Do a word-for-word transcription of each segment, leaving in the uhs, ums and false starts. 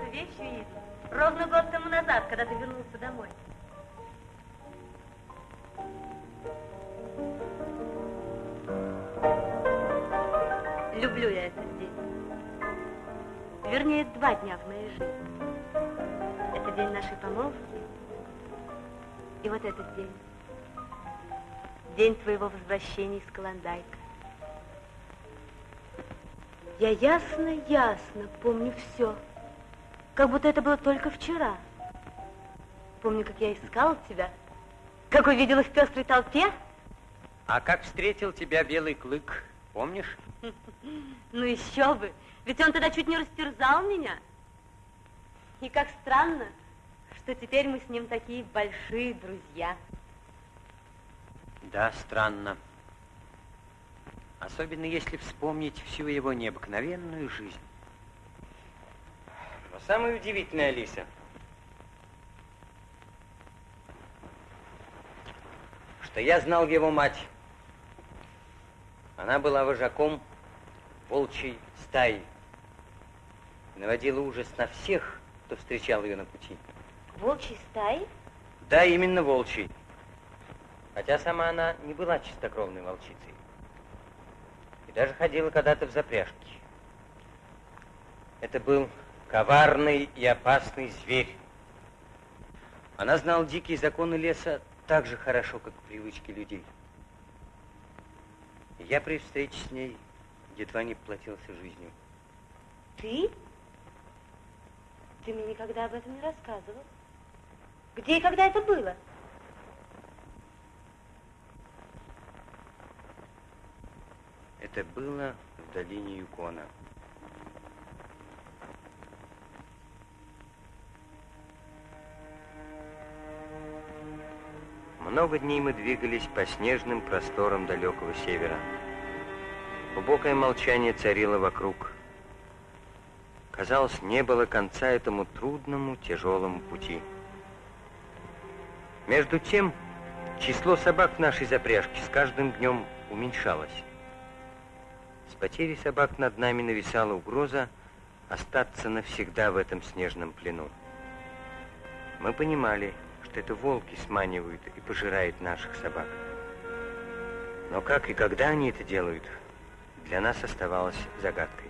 эту вещь видел ровно год тому назад, когда ты вернулся домой. Люблю я этот день. Вернее, два дня в моей жизни. Это день нашей помолвки. И вот этот день. День твоего возвращения из Клондайка. Я ясно-ясно помню все. Как будто это было только вчера. Помню, как я искала тебя, как увидела в пестрой толпе. А как встретил тебя Белый Клык, помнишь? Ну еще бы, ведь он тогда чуть не растерзал меня. И как странно, что теперь мы с ним такие большие друзья. Да, странно. Особенно если вспомнить всю его необыкновенную жизнь. Но самое удивительное, Алиса, что я знал его мать. Она была вожаком волчьей стаи. Наводила ужас на всех, кто встречал ее на пути. Волчьей стаи? Да, именно волчьей. Хотя сама она не была чистокровной волчицей. И даже ходила когда-то в запряжке. Это был коварный и опасный зверь. Она знала дикие законы леса так же хорошо, как привычки людей. И я при встрече с ней едва не поплатился жизнью. Ты? Ты мне никогда об этом не рассказывал. Где и когда это было? Это было в долине Юкона. Много дней мы двигались по снежным просторам далекого севера. Глубокое молчание царило вокруг. Казалось, не было конца этому трудному, тяжелому пути. Между тем, число собак в нашей запряжке с каждым днем уменьшалось. С потерей собак над нами нависала угроза остаться навсегда в этом снежном плену. Мы понимали, что это волки сманивают и пожирают наших собак. Но как и когда они это делают, для нас оставалось загадкой.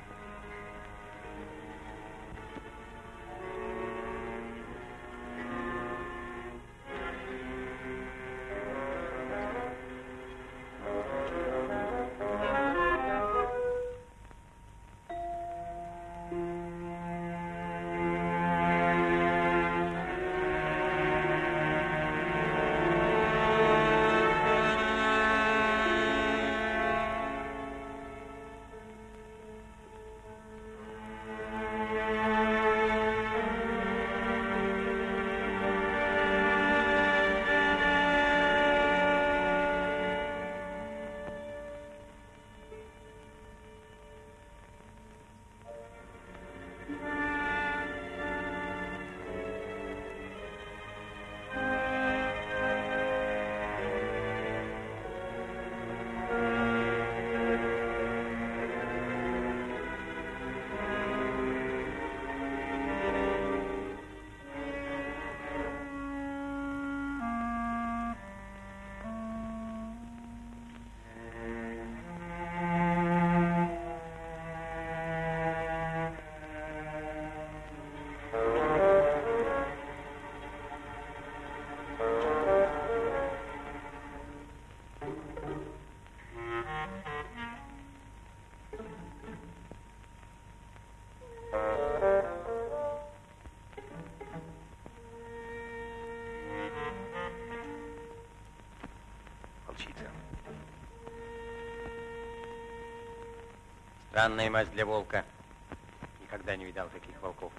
Странная мазь для волка. Никогда не видал таких волков.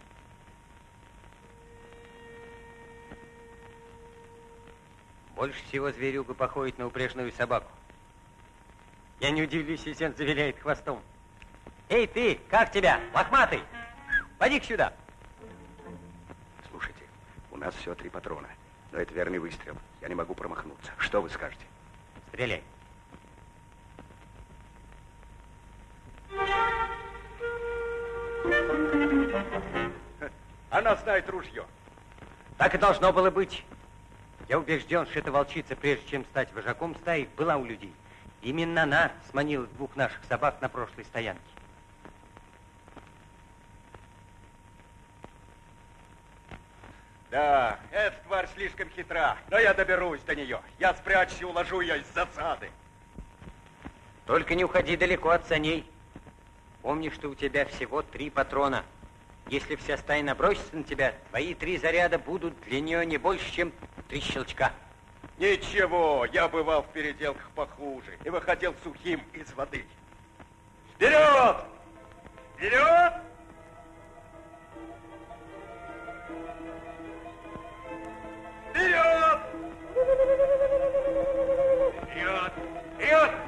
Больше всего зверюга походит на упряжную собаку. Я не удивлюсь, если он завиляет хвостом. Эй, ты, как тебя, лохматый? Поди-ка сюда. Слушайте, у нас всего три патрона, но это верный выстрел. Я не могу промахнуться. Что вы скажете? Стреляй. она знает ружье. Так и должно было быть. Я убежден, что эта волчица, прежде чем стать вожаком стаи, была у людей. Именно она сманила двух наших собак на прошлой стоянке. Да, эта тварь слишком хитра, но я доберусь до нее. Я спрячусь и уложу ее из засады. Только не уходи далеко от саней. Помни, что у тебя всего три патрона. Если вся стая набросится на тебя, твои три заряда будут для нее не больше, чем три щелчка. Ничего, я бывал в переделках похуже и выходил сухим из воды. Вперед! Вперед! Вперед! Вперед! Вперед! Вперед!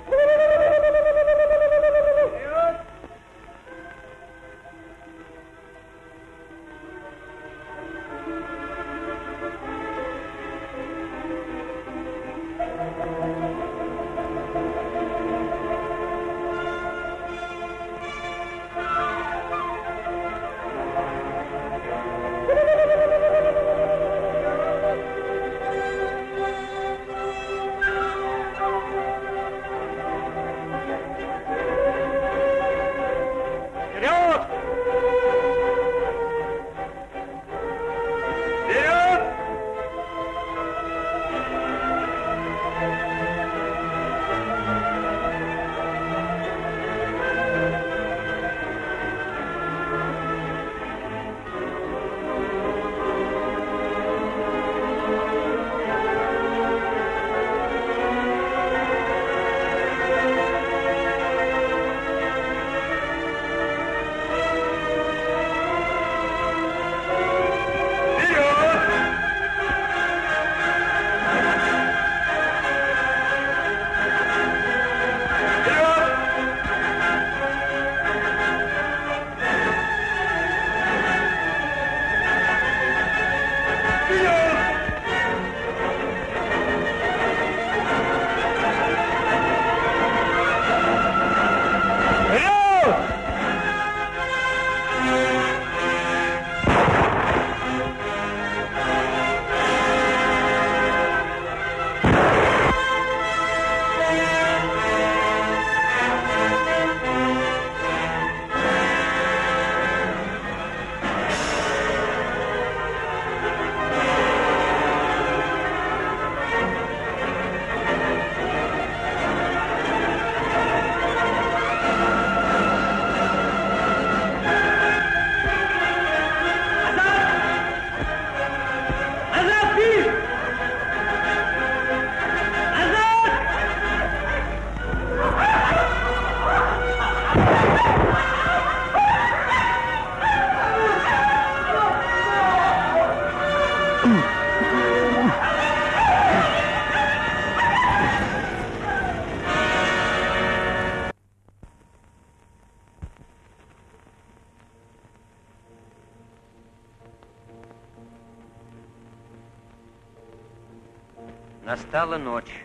Настала ночь.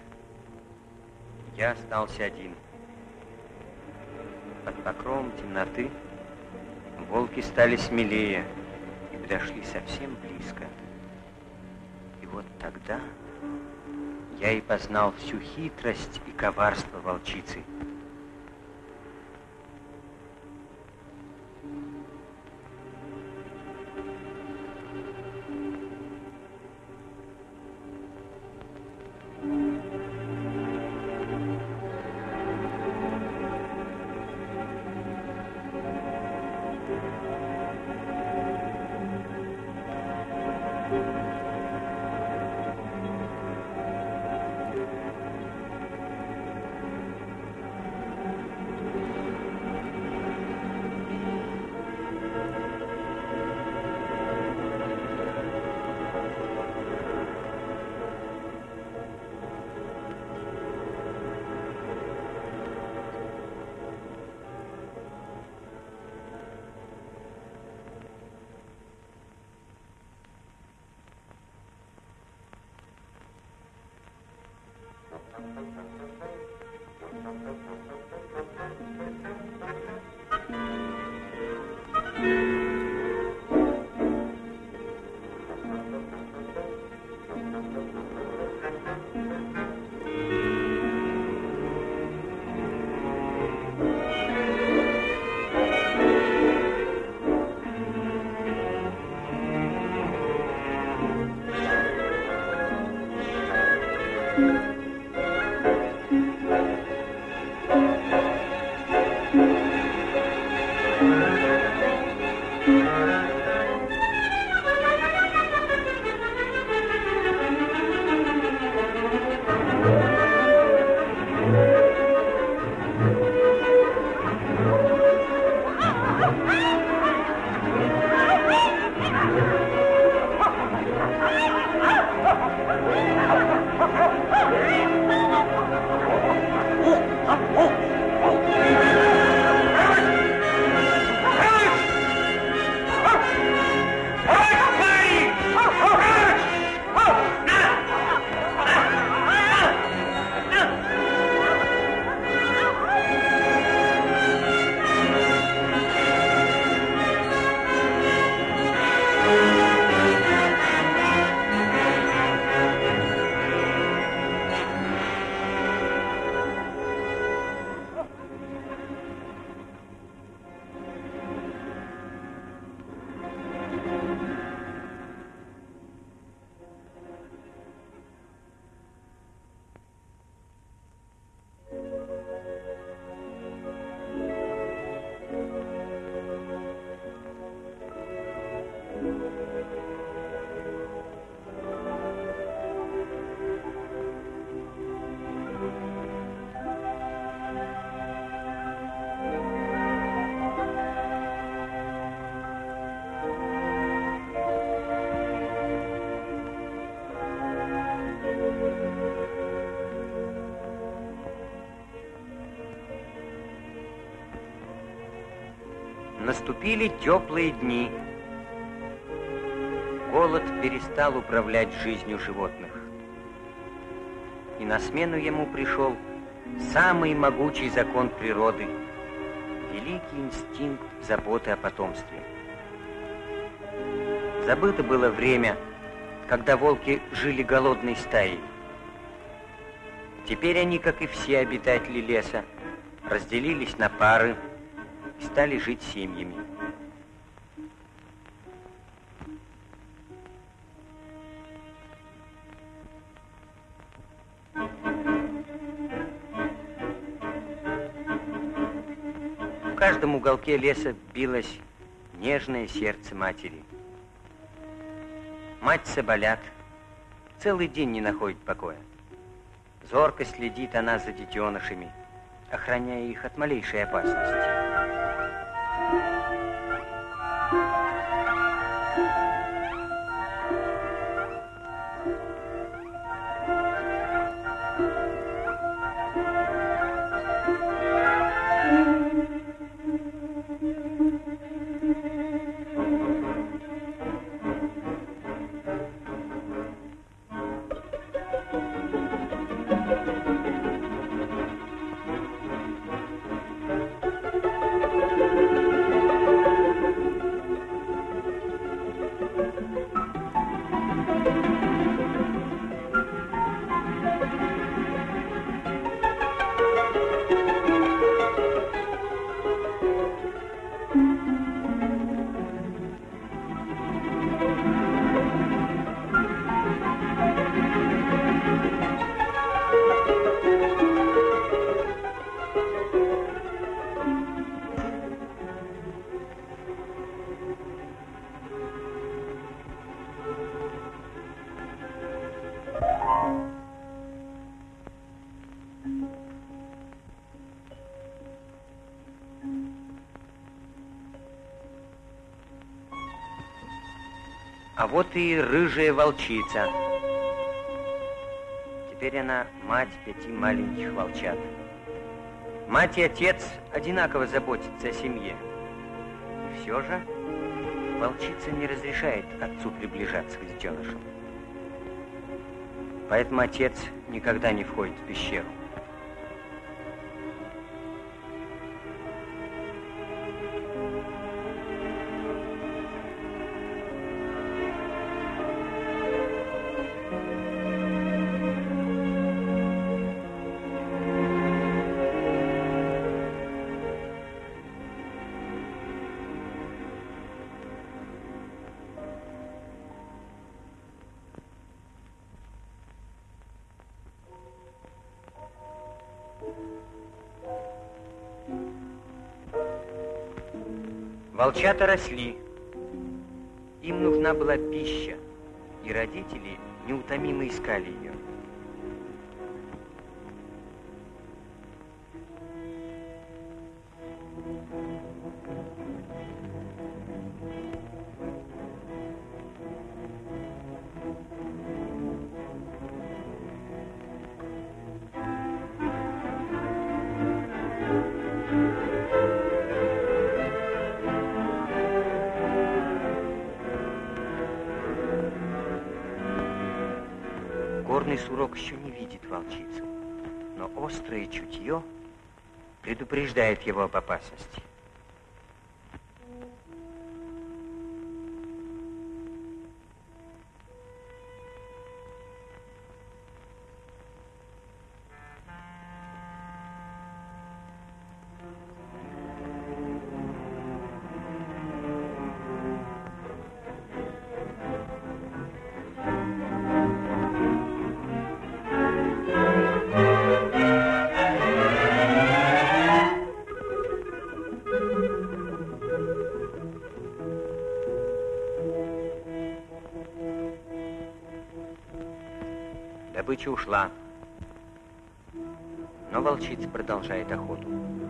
Я остался один. Под покровом темноты волки стали смелее и подошли совсем близко. И вот тогда я и познал всю хитрость и коварство волчицы. Наступили теплые дни. Голод перестал управлять жизнью животных. И на смену ему пришел самый могучий закон природы — великий инстинкт заботы о потомстве. Забыто было время, когда волки жили голодной стаей. Теперь они, как и все обитатели леса, разделились на пары и стали жить семьями. В каждом уголке леса билось нежное сердце матери. Мать соболят целый день не находит покоя. Зорко следит она за детенышами, охраняя их от малейшей опасности. А вот и рыжая волчица. Теперь она мать пяти маленьких волчат. Мать и отец одинаково заботятся о семье. И все же волчица не разрешает отцу приближаться к детенышам. Поэтому отец никогда не входит в пещеру. Волчата росли. Им нужна была пища, и родители неутомимо искали ее. Горный сурок еще не видит волчицу, но острое чутье предупреждает его об опасности. Добыча ушла, но волчица продолжает охоту.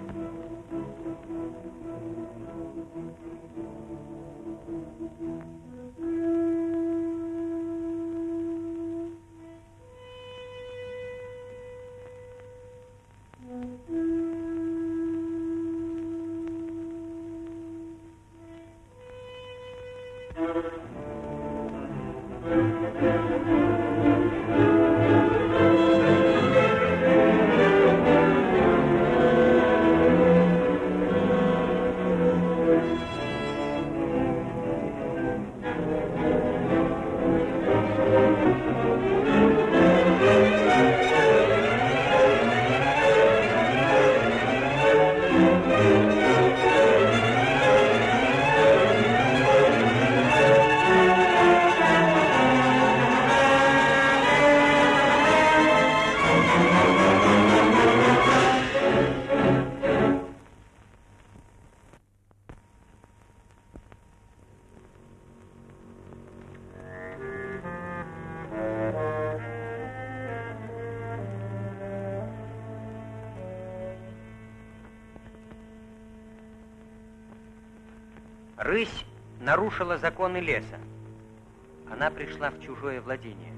Рысь нарушила законы леса. Она пришла в чужое владение.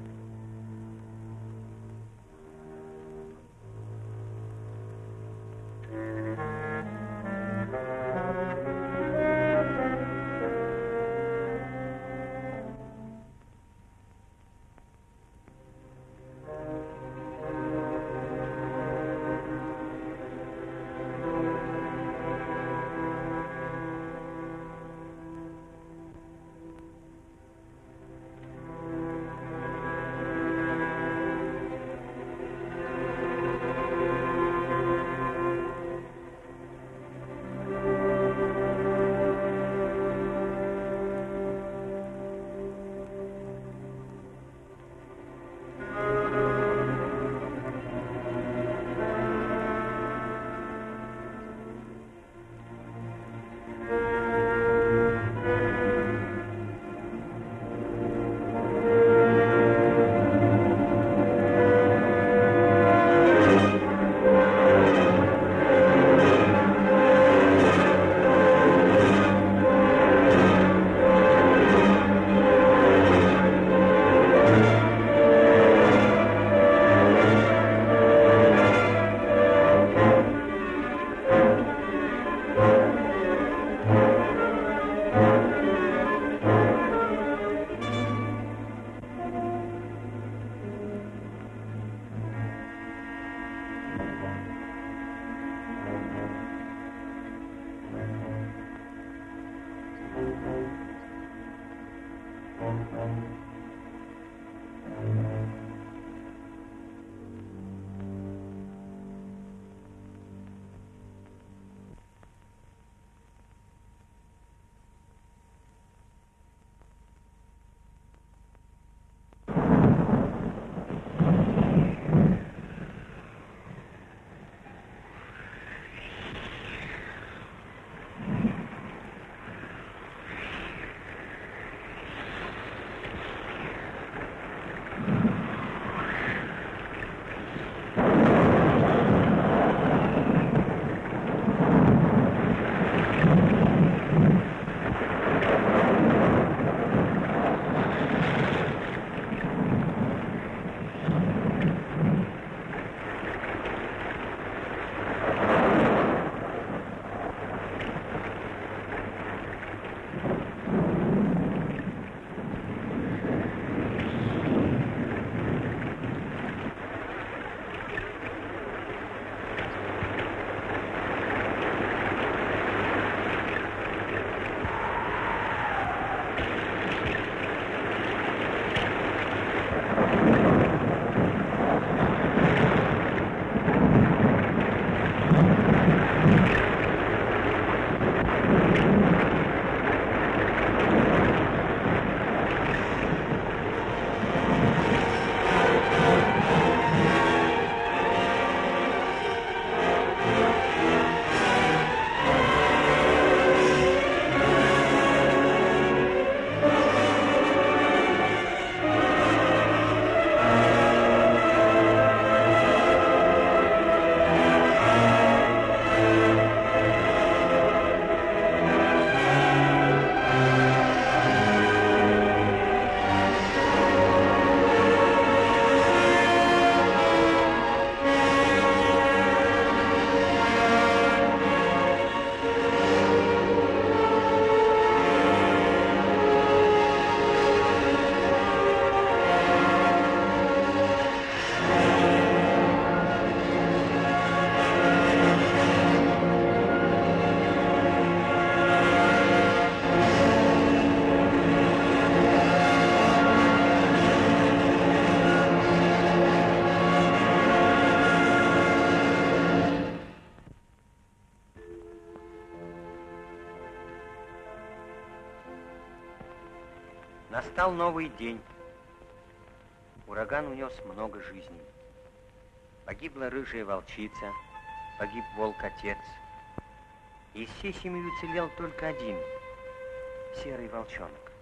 Настал новый день. Ураган унес много жизней. Погибла рыжая волчица, погиб волк-отец. Из всей семьи уцелел только один — серый волчонок.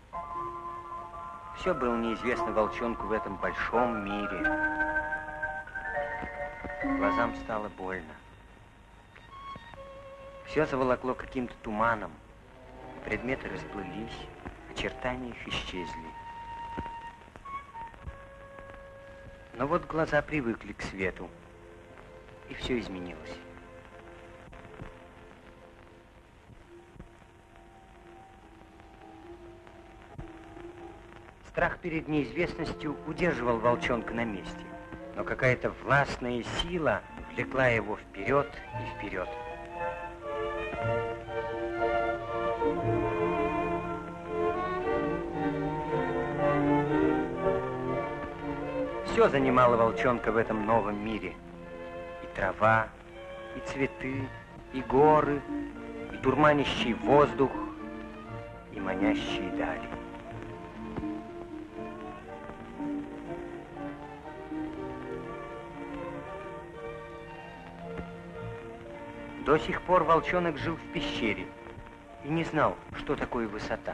Все было неизвестно волчонку в этом большом мире. Глазам стало больно. Все заволокло каким-то туманом. Предметы расплылись, очертания их исчезли. Но вот глаза привыкли к свету, и все изменилось. Страх перед неизвестностью удерживал волчонка на месте, но какая-то властная сила влекла его вперед и вперед. Все занимало волчонка в этом новом мире. И трава, и цветы, и горы, и дурманящий воздух, и манящие дали. До сих пор волчонок жил в пещере и не знал, что такое высота.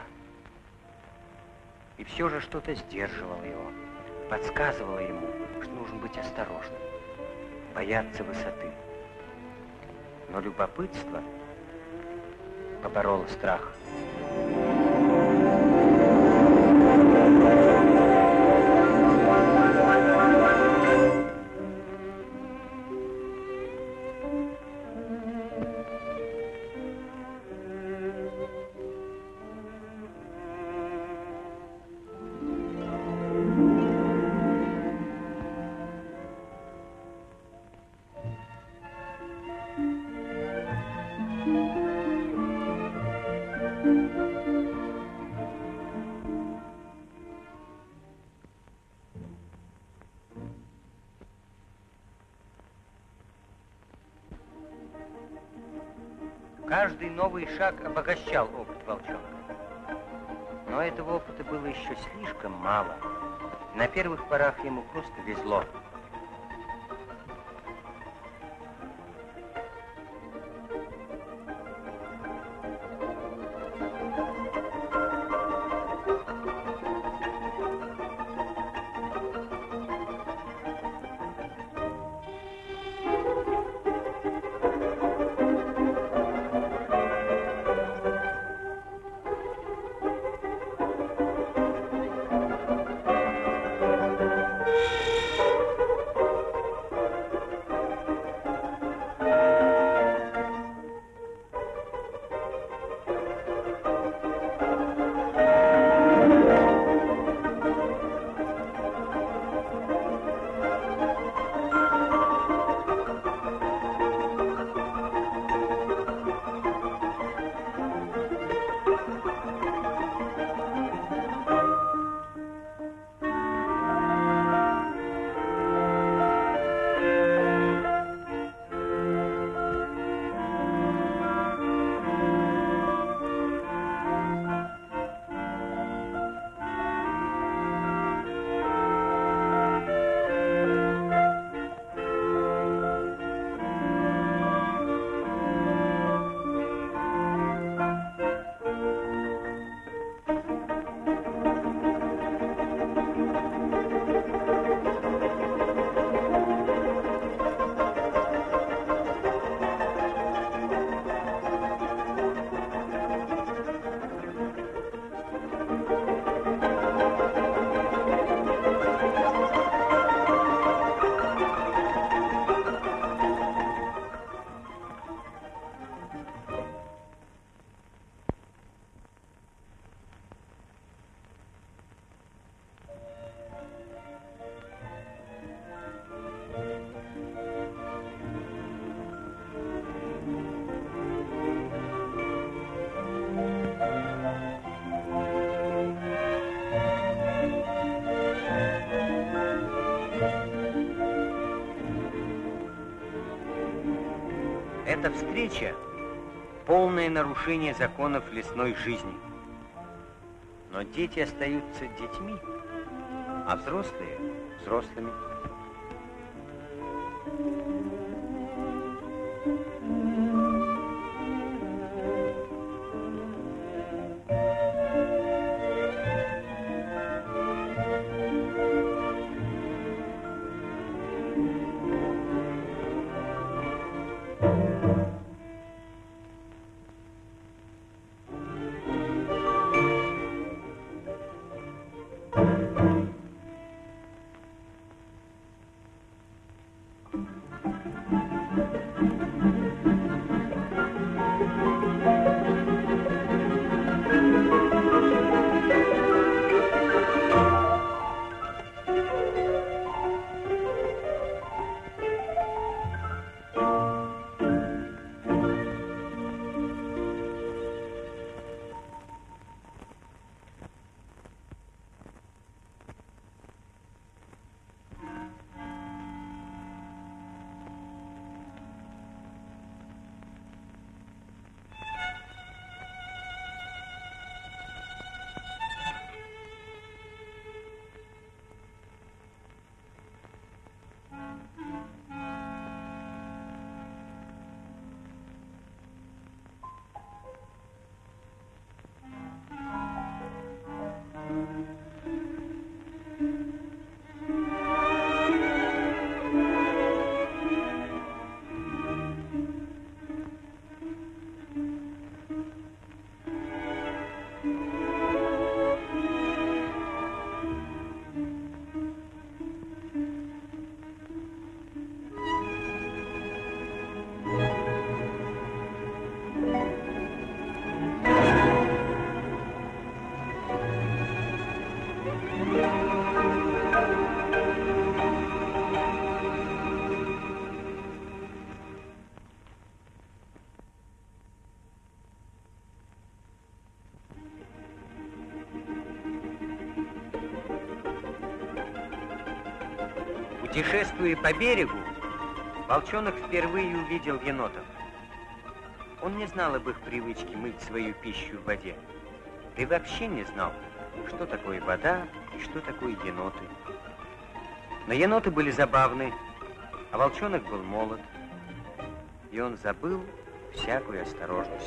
И все же что-то сдерживало его, подсказывало ему, что нужно быть осторожным, бояться высоты. Но любопытство побороло страх. Каждый новый шаг обогащал опыт волчонка. Но этого опыта было еще слишком мало. На первых порах ему просто везло. Эта встреча — полное нарушение законов лесной жизни. Но дети остаются детьми, а взрослые – взрослыми. Путешествуя по берегу, волчонок впервые увидел енотов. Он не знал об их привычке мыть свою пищу в воде. Да и вообще не знал, что такое вода и что такое еноты. Но еноты были забавны, а волчонок был молод, и он забыл всякую осторожность.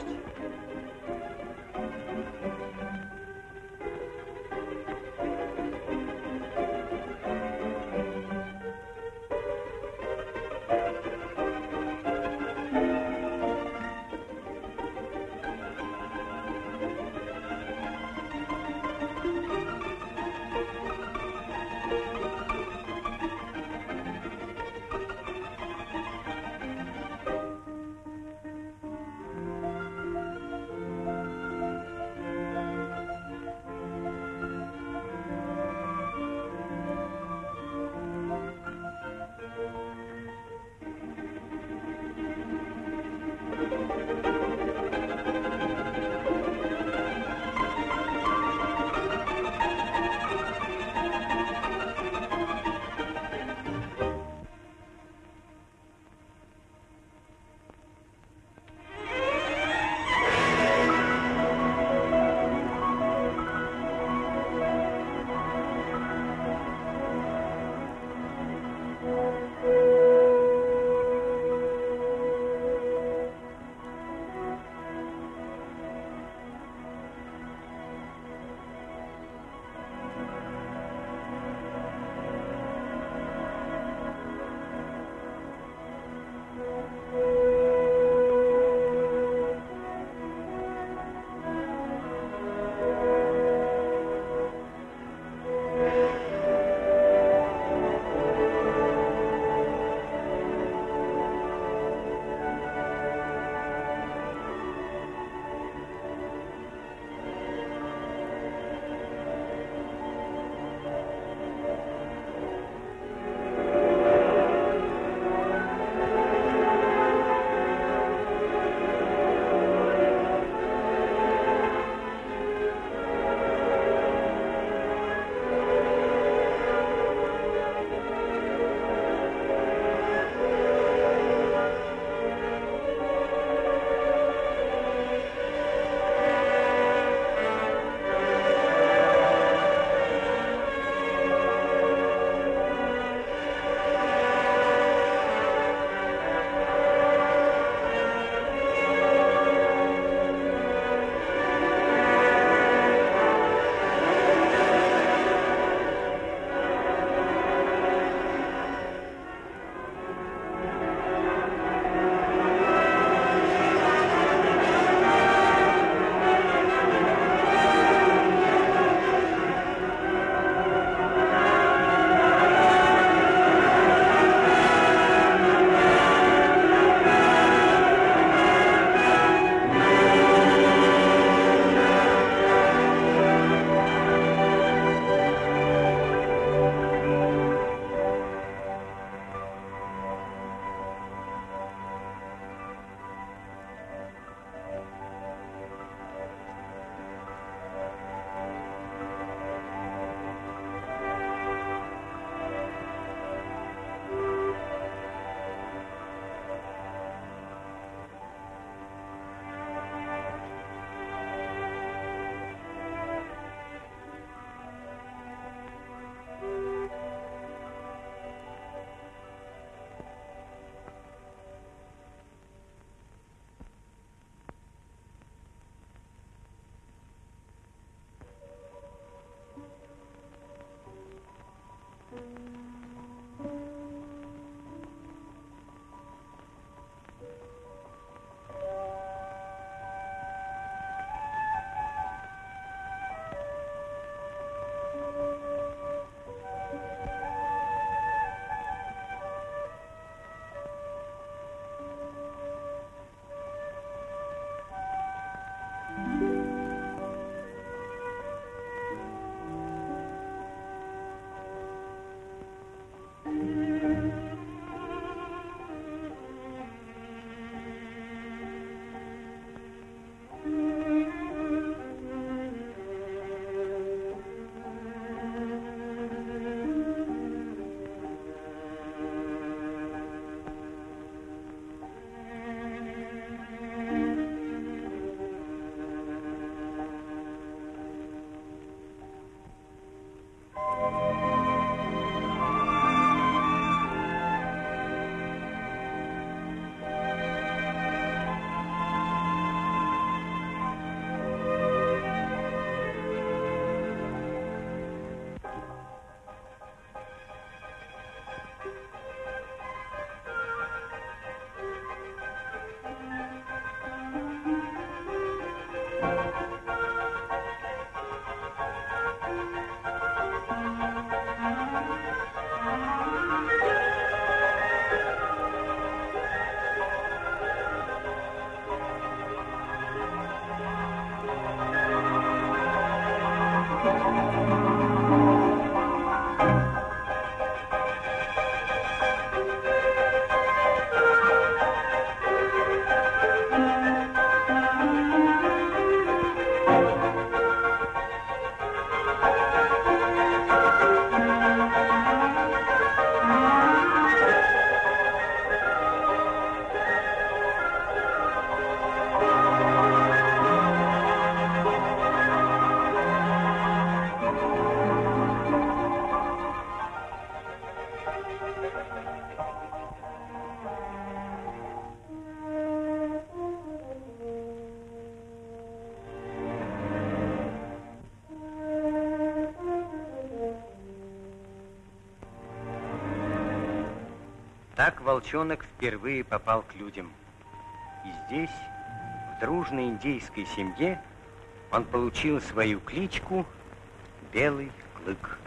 Так волчонок впервые попал к людям. И здесь, в дружной индейской семье, он получил свою кличку Белый Клык.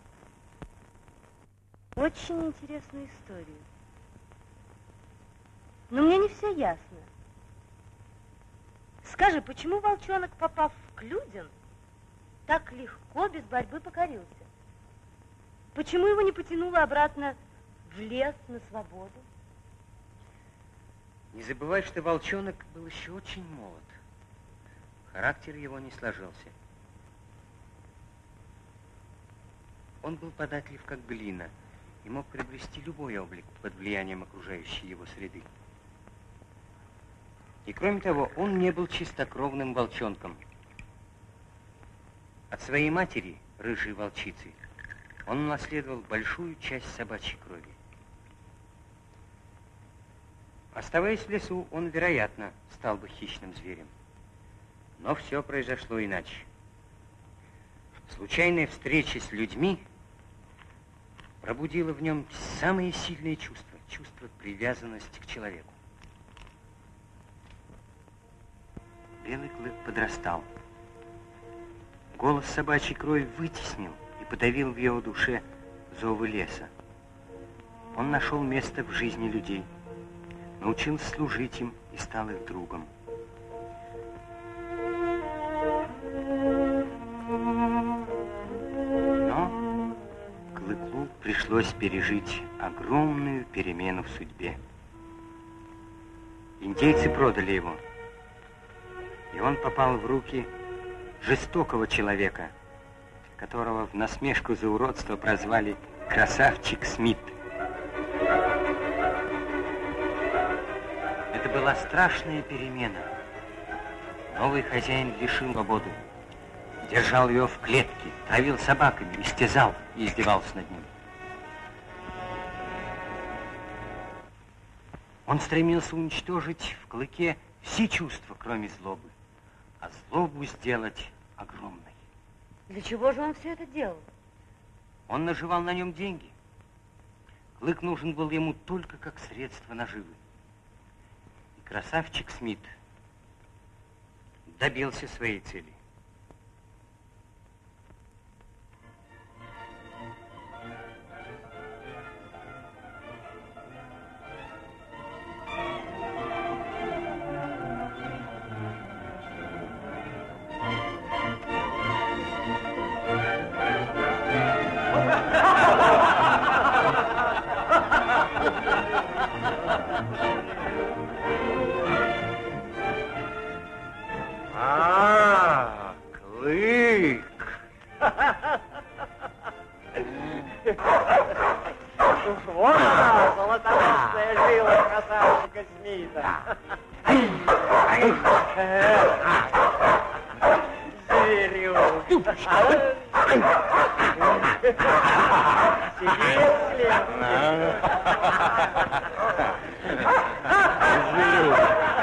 Очень интересная история. Но мне не все ясно. Скажи, почему волчонок, попав к людям, так легко, без борьбы покорился? Почему его не потянуло обратно в лес, на свободу? Не забывай, что волчонок был еще очень молод. Характер его не сложился. Он был податлив, как глина, и мог приобрести любой облик под влиянием окружающей его среды. И кроме того, он не был чистокровным волчонком. От своей матери, рыжей волчицы, он унаследовал большую часть собачьей крови. Оставаясь в лесу, он, вероятно, стал бы хищным зверем. Но все произошло иначе. Случайная встреча с людьми пробудила в нем самые сильные чувства, чувство привязанности к человеку. Белый Клык подрастал. Голос собачьей крови вытеснил и подавил в его душе зовы леса. Он нашел место в жизни людей, научился служить им и стал их другом. Но Клыку пришлось пережить огромную перемену в судьбе. Индейцы продали его, и он попал в руки жестокого человека, которого в насмешку за уродство прозвали Красавчик Смит. Это была страшная перемена. Новый хозяин лишил свободы, держал ее в клетке, травил собаками, истязал и издевался над ним. Он стремился уничтожить в Клыке все чувства, кроме злобы, а злобу сделать огромной. Для чего же он все это делал? Он наживал на нем деньги. Клык нужен был ему только как средство наживы. И Красавчик Смит добился своей цели. Вот она, золотоносная жила красавчика Смита. Зверюк. Сидит слева. Зверюк.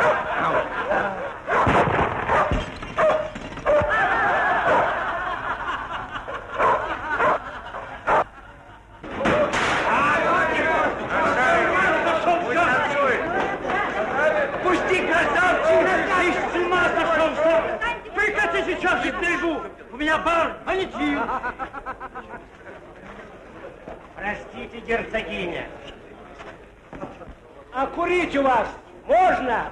Сейчас же к берегу! У меня бар, а не тир! Простите, герцогиня. А курить у вас можно?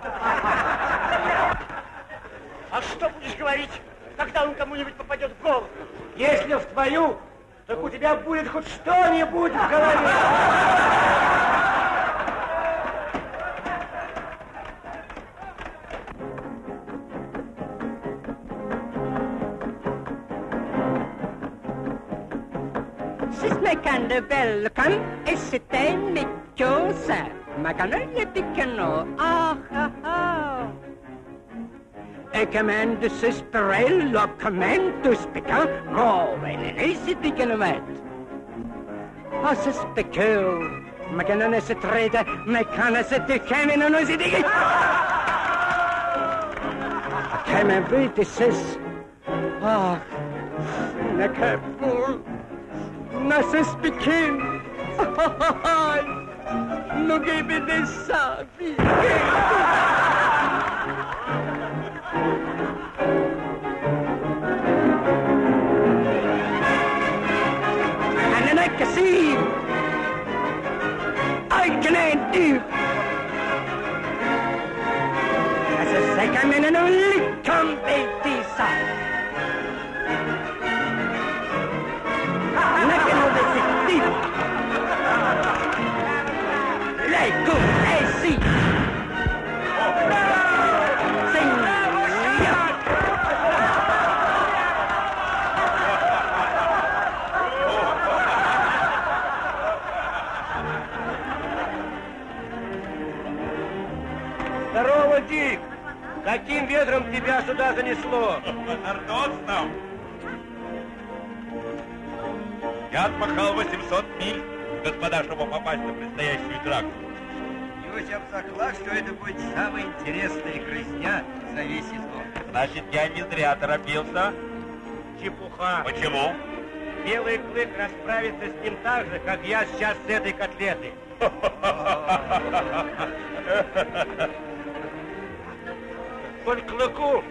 А что будешь говорить, когда он кому-нибудь попадет в голову? Если в твою, так у тебя будет хоть что-нибудь в голове. Smäckande välkommen, c'était mycket man kan nöja picken och ah, ah, ah. E commande sesperello, commando spicca, go, and easy picken of it. Ah, suspecul, Ma che non è se treta, ma cane se ti chiamino non si dica. Che me vedi ses? Ah, ne che bull. Na se spikin. Nu gibi de savi. Anna kasi. I can't do. As a second and only come baby side. Nothing of the sixteen. Let go, I see. Sing. Здорово, Дик! Каким ветром тебя сюда занесло? Артон знал. Я отмахал восемьсот миль, господа, чтобы попасть на предстоящую драку. Юся обсохла, что это будет самая интересная грызня за весь сезон. Значит, я не зря торопился. Чепуха. Почему? Белый клык расправится с ним так же, как я сейчас с этой котлетой. Хоть клыку.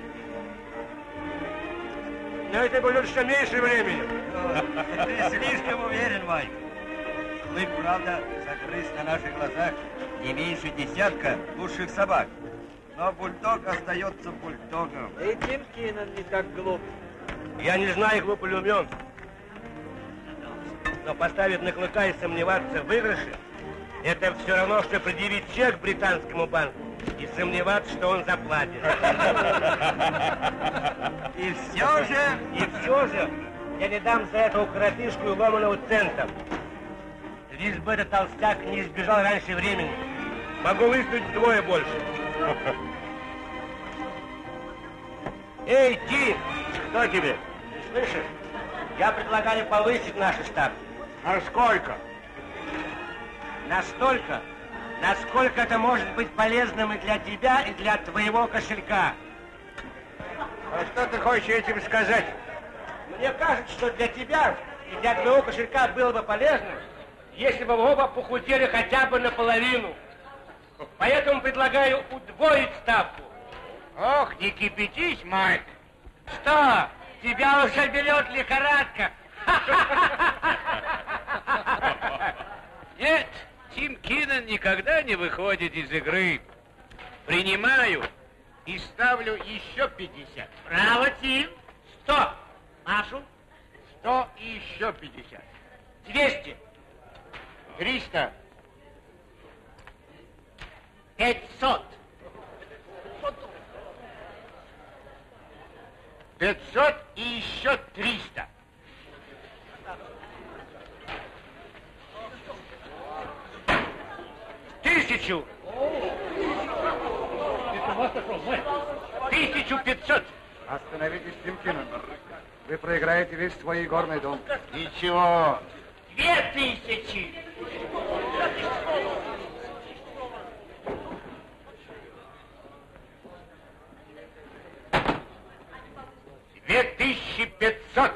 Но это будет еще меньше времени. Ты слишком уверен, Майк. Клык, правда, загрыз на наших глазах не меньше десятка лучших собак. Но бульдог остается бульдогом. И Тим Кинан не так глуп. Я не знаю, глуп или умен. Но поставить на клыка и сомневаться в выигрыше, это все равно, что предъявить чек британскому банку и сомневаться, что он заплатит. И все же... И все же я не дам за эту коротышку и ломаного цента. Лишь бы этот толстяк не избежал раньше времени. Могу выставить вдвое больше. Эй, Тим! Что тебе? Слышишь? Я предлагаю повысить наши ставки. А сколько? Настолько, насколько это может быть полезным и для тебя, и для твоего кошелька. А что ты хочешь этим сказать? Мне кажется, что для тебя и для твоего кошелька было бы полезно, если бы вы оба похудели хотя бы наполовину. Поэтому предлагаю удвоить ставку. Ох, не кипятись, Майк. Что? Тебя уже берет лихорадка? Нет, Тим Кинан никогда не выходит из игры. Принимаю и ставлю еще пятьдесят. Браво, Тим. Сто. Машу? Сто и еще пятьдесят. Двести. Триста. Пятьсот. Пятьсот и еще триста. Тысячу. Тысячу пятьсот. Остановитесь, Тим Кинан. Вы проиграете весь свой игорный дом. Ничего. Две тысячи. Две тысячи пятьсот.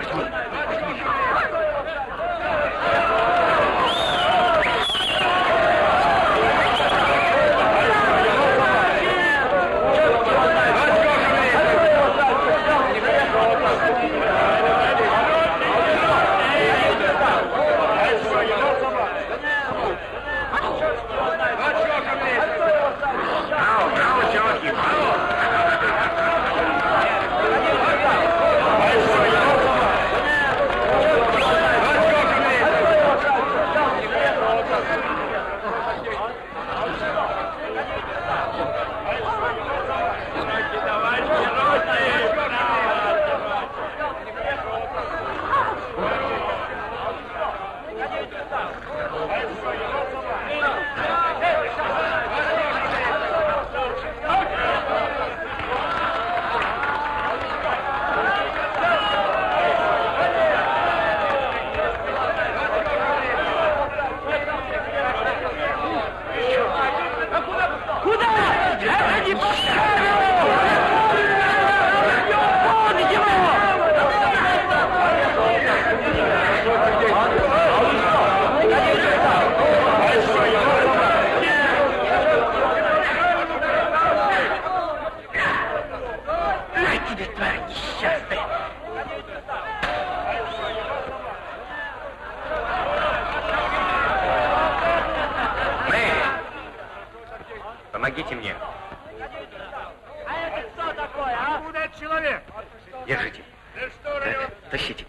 Помогите мне. А это кто такой, а? Откуда этот человек? Держите. Так, тащите.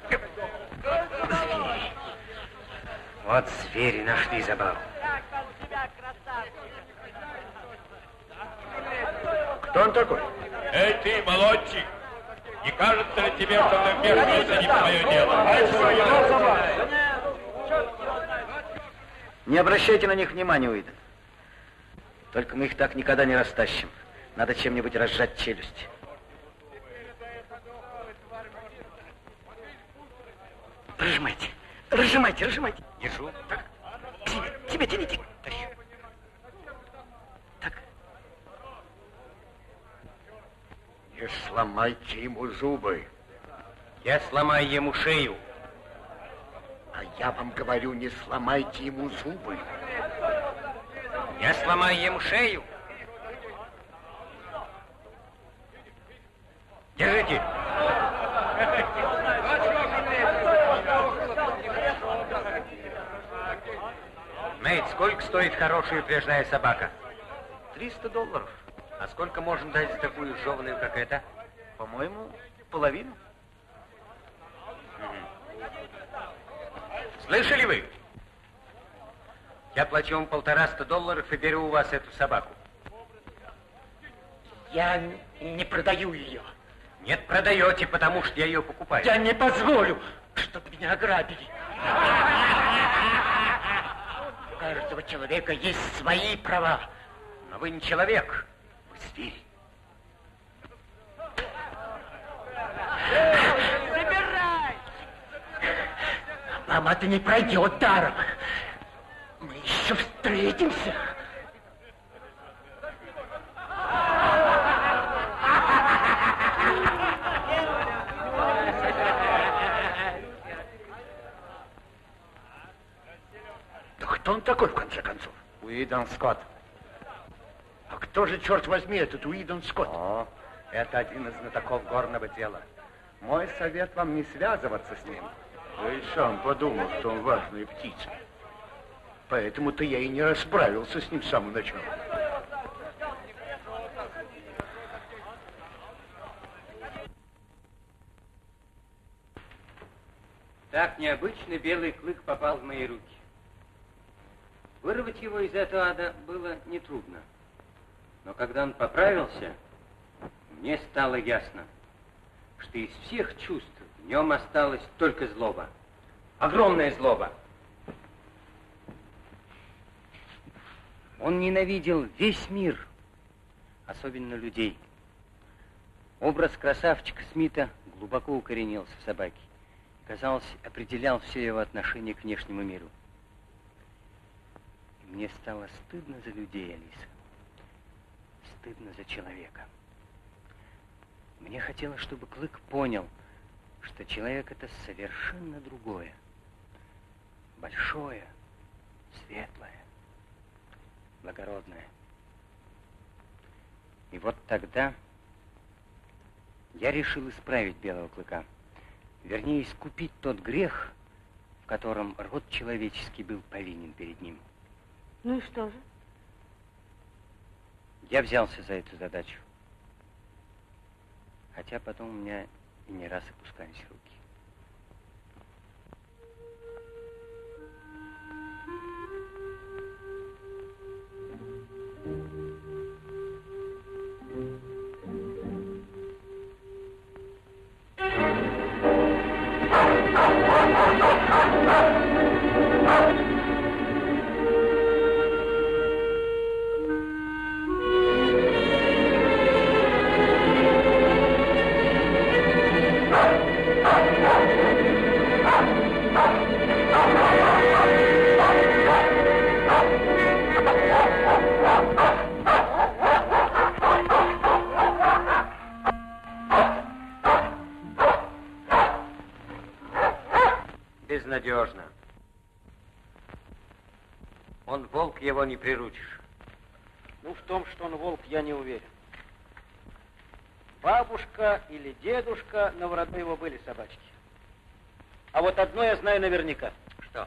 Звери. Вот звери нашли забаву. Кто он такой? Эй, ты, молодчик, не кажется ли тебе, что мы вмешиваемся не в твое дело? Не обращайте на них внимания, Уидон. Только мы их так никогда не растащим. Надо чем-нибудь разжать челюсть. Разжимайте, разжимайте, разжимайте. Держу. Так, к себе, к себе тяните. Тащу. Так. Не сломайте ему зубы. Я сломаю ему шею. А я вам говорю, не сломайте ему зубы. Я сломаю ему шею. Держите. Мэйд, сколько стоит хорошая упряжная собака? Триста долларов. А сколько можно дать за такую жеваную, как эта? По-моему, половину. Слышали вы? Я плачу вам полтораста долларов и беру у вас эту собаку. Я не продаю ее. Нет, продаете, потому что я ее покупаю. Я не позволю, чтобы меня ограбили. У каждого человека есть свои права. Но вы не человек, вы зверь. Забирай! Вам это не пройдет даром. Мы еще встретимся. Да кто он такой, в конце концов? Уидон Скотт. А кто же, черт возьми, этот Уидон Скотт? О, это один из знатоков горного дела. Мой совет вам не связываться с ним. Я и сам подумал, что он важная птица. Поэтому-то я и не расправился с ним с самого начала. Так необычно белый клык попал в мои руки. Вырвать его из этого ада было нетрудно. Но когда он поправился, мне стало ясно, что из всех чувств в нем осталась только злоба. Огромная злоба. Он ненавидел весь мир, особенно людей. Образ красавчика Смита глубоко укоренился в собаке. Казалось, определял все его отношение к внешнему миру. И мне стало стыдно за людей, Алиса. Стыдно за человека. Мне хотелось, чтобы Клык понял, что человек — это совершенно другое. Большое, светлое, благородное. И вот тогда я решил исправить Белого Клыка. Вернее, искупить тот грех, в котором род человеческий был повинен перед ним. Ну и что же? Я взялся за эту задачу. Хотя потом у меня и не раз опускались руки. Безнадежно. Он волк, его не приручишь. Ну, в том, что он волк, я не уверен. Бабушка или дедушка, но в роду его были собачки. А вот одно я знаю наверняка. Что?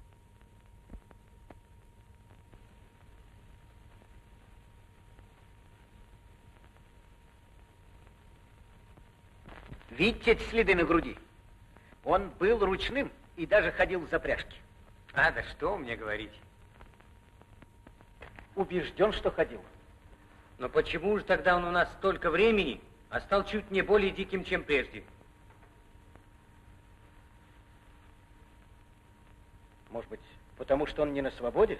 Видите эти следы на груди? Он был ручным и даже ходил в запряжке. А, да что мне говорить? Убежден, что ходил. Но почему же тогда он у нас столько времени, а стал чуть не более диким, чем прежде? Может быть, потому что он не на свободе?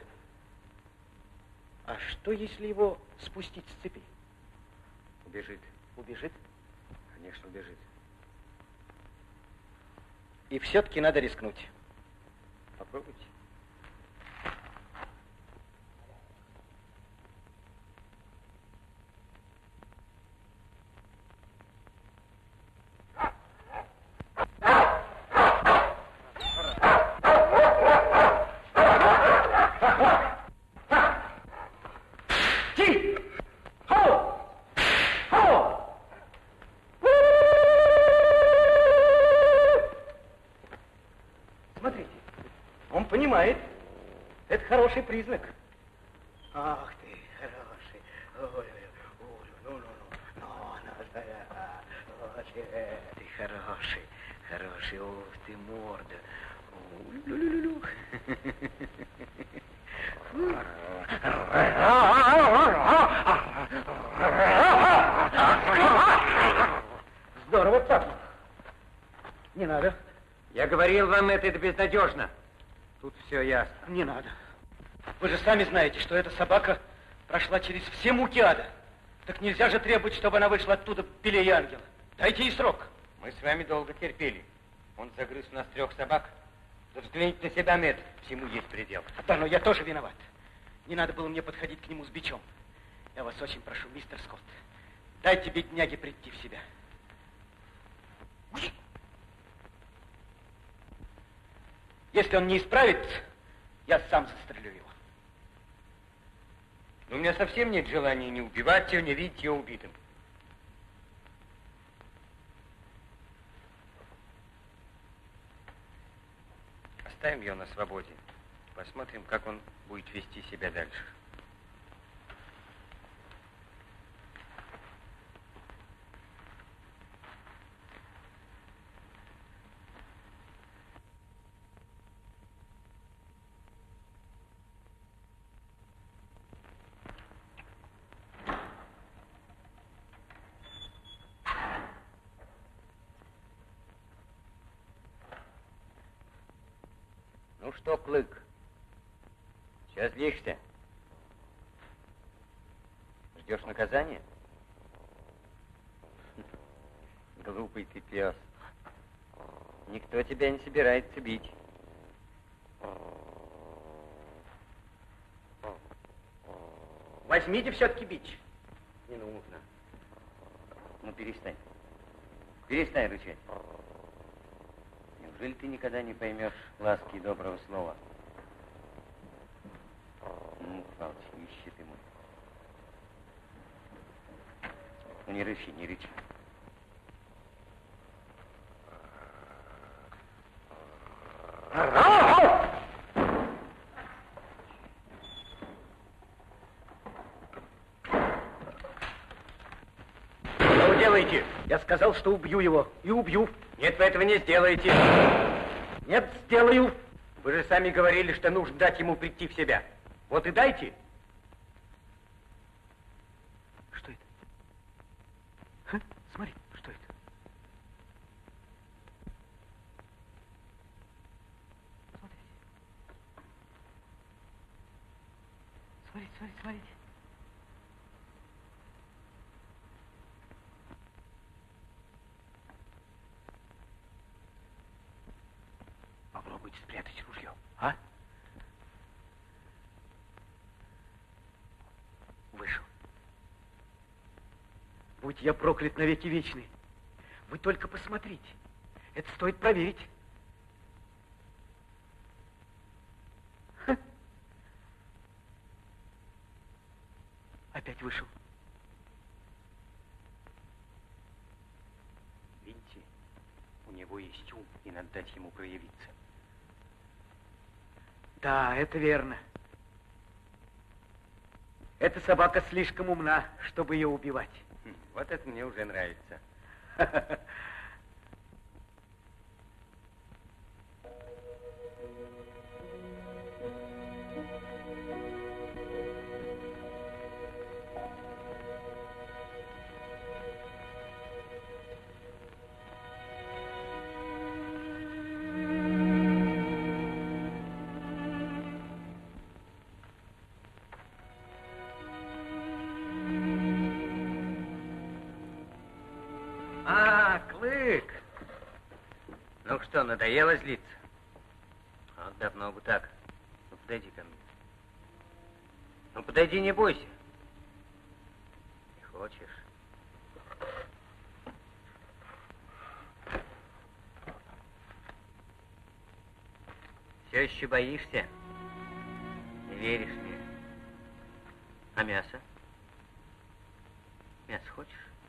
А что, если его спустить с цепи? Убежит. Убежит? Конечно, убежит. И все-таки надо рискнуть. Попробуйте. Это хороший признак. Ах ты, хороший. Ой, ой, ну, ну, ну, ну, ну, ты хороший, хороший, ух ты, морда. Лю-лю-лю-лю. Здорово так. Не надо. Я говорил вам, это, это безнадежно. Тут все ясно. Не надо. Вы же сами знаете, что эта собака прошла через все муки ада. Так нельзя же требовать, чтобы она вышла оттуда белее ангела. Дайте ей срок. Мы с вами долго терпели. Он загрыз у нас трех собак. Да взгляните на себя, Мэтт. Всему есть предел. Да, но я тоже виноват. Не надо было мне подходить к нему с бичом. Я вас очень прошу, мистер Скотт, дайте бедняге прийти в себя. Если он не исправится, я сам застрелю его. Но у меня совсем нет желания не убивать его, не видеть его убитым. Оставим его на свободе. Посмотрим, как он будет вести себя дальше. Ну что, Клык, сейчас злишься? Ждешь наказания? Глупый ты пес. Никто тебя не собирается бить. Возьмите все-таки бич. Не нужно. Ну, перестань. Перестань рычать. Неужели ты никогда не поймешь ласки и доброго слова? Ну, Павлович, ищи ты мой. Ну, не рычи, не рычи. Что вы делаете? Я сказал, что убью его. И убью. Нет, вы этого не сделаете. Нет, сделаю. Вы же сами говорили, что нужно дать ему прийти в себя. Вот и дайте. Что это? Ха? Смотри, что это? Смотрите. Смотрите, смотрите, смотрите. Попробуйте спрятать ружье, а? Вышел. Будь я проклят навеки вечный. Вы только посмотрите. Это стоит проверить. Ха. Опять вышел. Видите, у него есть ум, и надо дать ему проявиться. Да, это верно. Эта собака слишком умна, чтобы ее убивать. Вот это мне уже нравится. А, Клык! Ну что, надоело злиться? Вот давно бы так. Ну, подойди ко мне. Ну, подойди, не бойся. Не хочешь? Все еще боишься? Не веришь мне? А мясо? Мясо хочешь?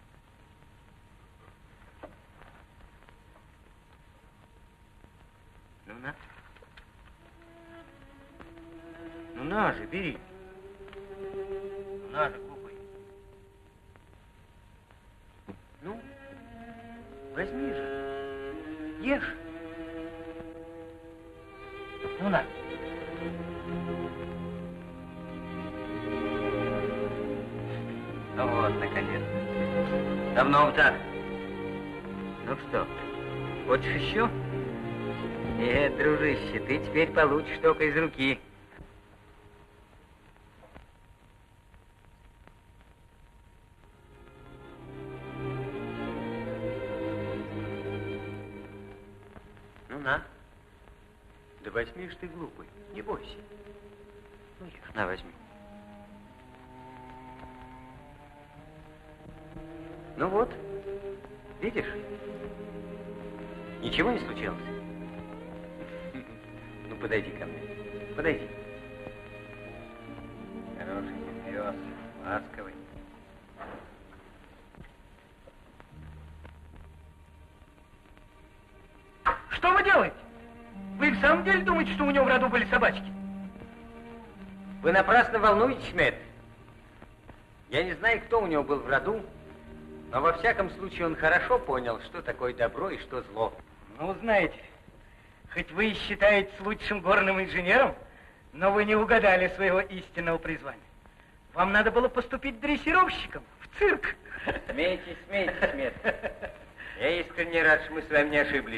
Ну, на. Ну, на же, бери. Ну, на же, глупый. Ну, возьми же. Ешь. Ну, на. Ну, вот, наконец-то. Давно вот так. Ну что, хочешь еще? Нет, дружище, ты теперь получишь только из руки. Ну, на. Да возьми ж ты, глупый, не бойся. Ну, ешь, на, возьми. Ну вот, видишь? Ничего не случилось? Ну, подойди ко мне. Подойди. Хороший пес, ласковый. Что вы делаете? Вы в самом деле думаете, что у него в роду были собачки? Вы напрасно волнуетесь, Мэтт. Я не знаю, кто у него был в роду, но во всяком случае он хорошо понял, что такое добро и что зло. Ну, знаете, хоть вы и считаетесь лучшим горным инженером, но вы не угадали своего истинного призвания. Вам надо было поступить дрессировщиком в цирк. Смейтесь, смейтесь, Мэтт. Я искренне рад, что мы с вами не ошиблись.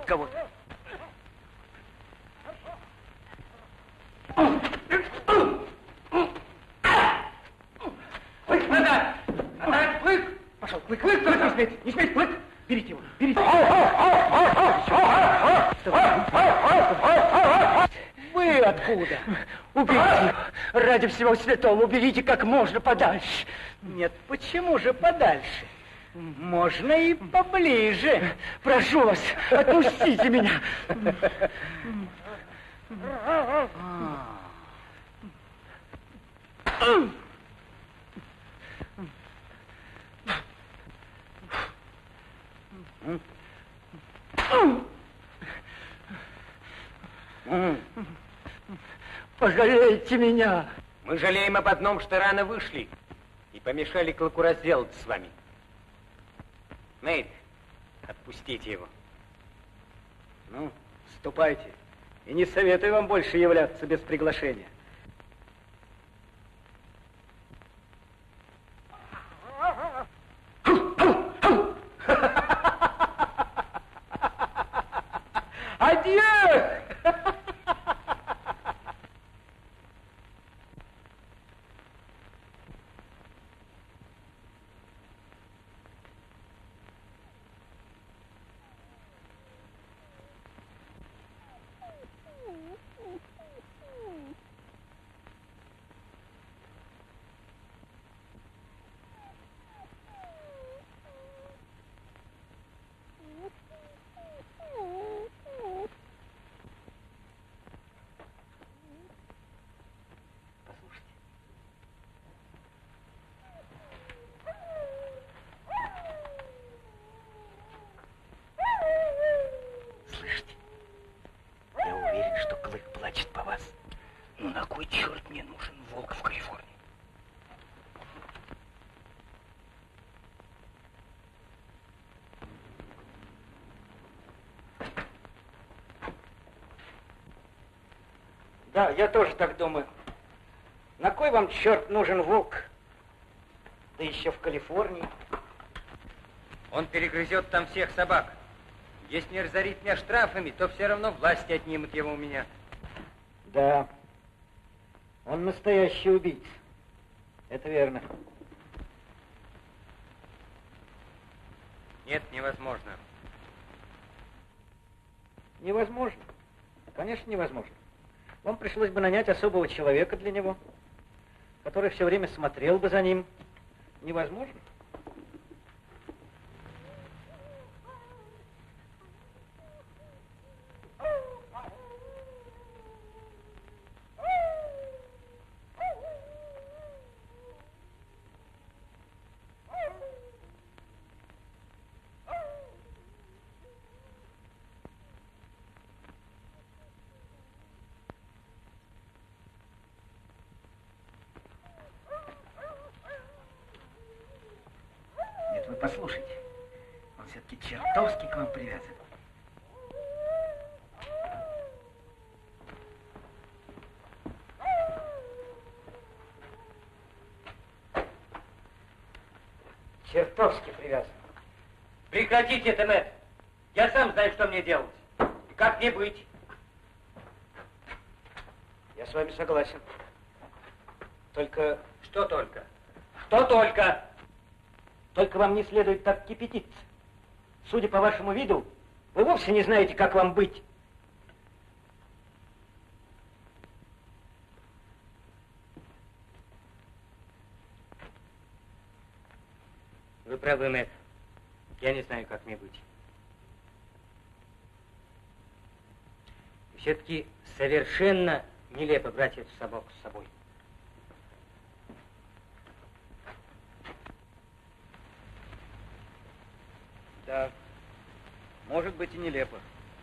кого-то. Клык, назад! Назад, Клык! Пошел, Клык, Клык, Клык, не смейте, не смейте, Клык! Берите его, берите его. Вы откуда? Уберите, ради всего святого, уберите как можно подальше. Нет, почему же подальше? Можно и поближе. Прошу вас, отпустите меня. Пожалейте меня. Мы жалеем об одном, что рано вышли и помешали Клыку разделаться с вами. Нейт, отпустите его. Ну, ступайте. И не советую вам больше являться без приглашения. Адьё! Да, я тоже так думаю. На кой вам, черт, нужен волк? Да еще в Калифорнии. Он перегрызет там всех собак. Если не разорит меня штрафами, то все равно власти отнимут его у меня. Да, он настоящий убийца. Это верно. Нет, невозможно. Невозможно. Конечно, невозможно. Вам пришлось бы нанять особого человека для него, который все время смотрел бы за ним. Невозможно. Вы послушайте, он все-таки чертовски к вам привязан. Чертовски привязан. Прекратите это, Мэтт. Я сам знаю, что мне делать. И как мне быть? Я с вами согласен. Только... Что только? Что только? Только вам не следует так кипятиться. Судя по вашему виду, вы вовсе не знаете, как вам быть. Вы правы, Мэтт. Я не знаю, как мне быть. Все-таки совершенно нелепо брать эту собаку с собой. Да, может быть и нелепо.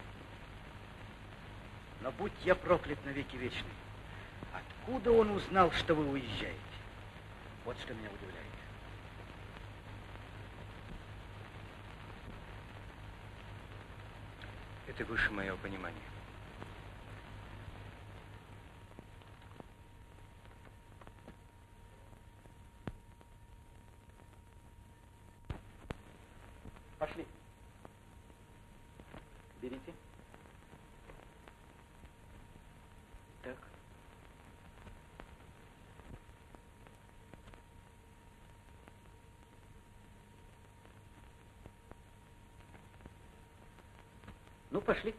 Но будь я проклят навеки вечный. Откуда он узнал, что вы уезжаете? Вот что меня удивляет. Это выше моего понимания. Пошли. Берите. Так. Ну, пошли.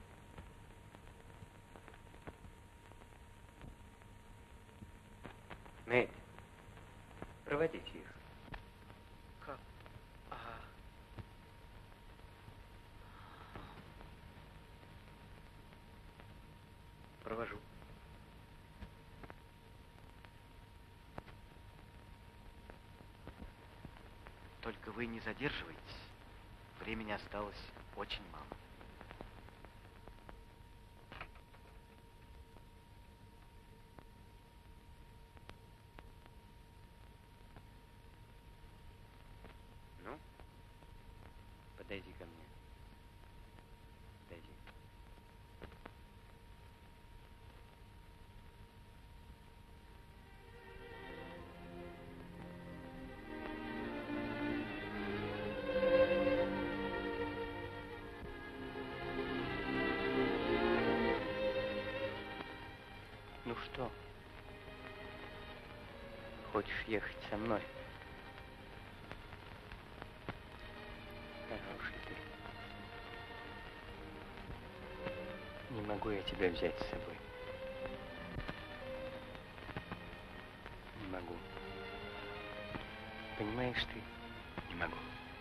Нейт, проводите их. Как? Ага. Провожу. Только вы не задерживайтесь. Времени осталось очень мало. Ну, подойди ко мне. Подойди. Ну что? Хочешь ехать со мной? Хороший ты. Не могу я тебя взять с собой. Не могу. Понимаешь ты? Не могу.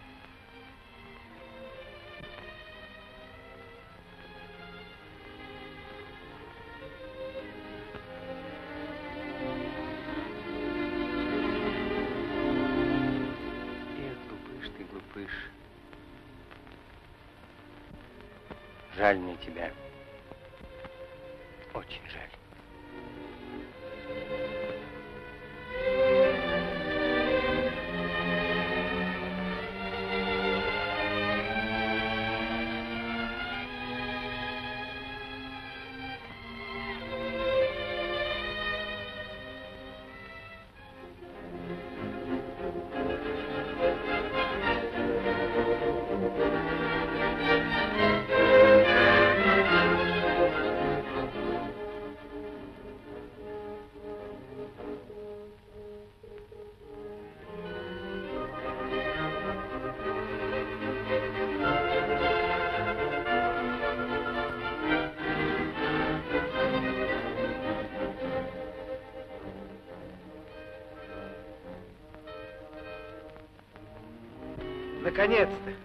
Жаль мне тебя. Очень жаль. Наконец-то.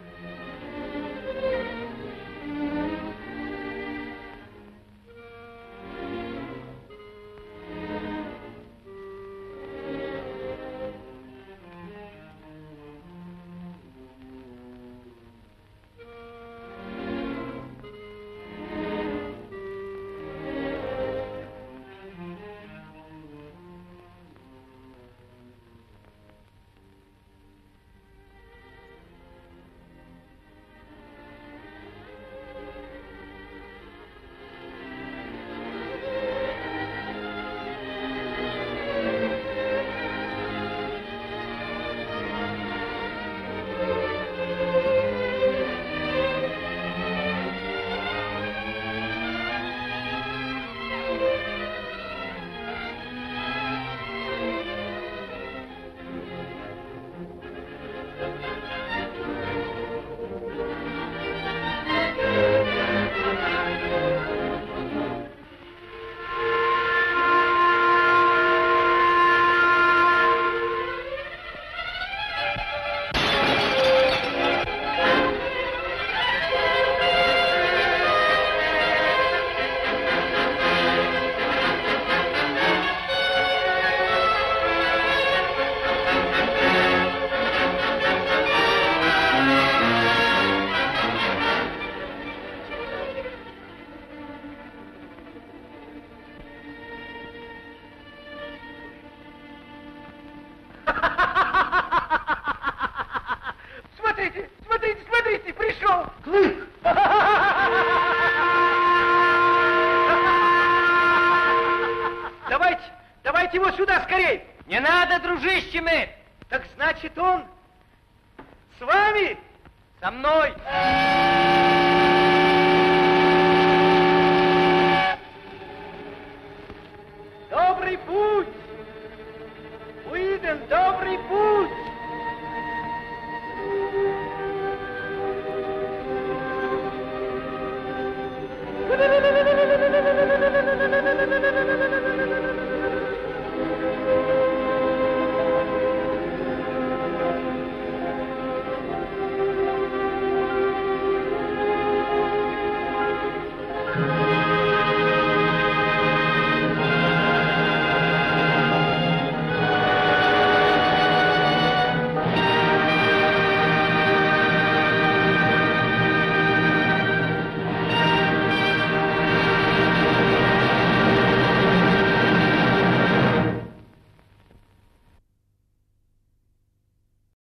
Смотрите, смотрите, смотрите, пришел! Клык! Давайте, давайте его сюда скорей! Не надо, дружище Мэтт! Так значит, он с вами? Со мной!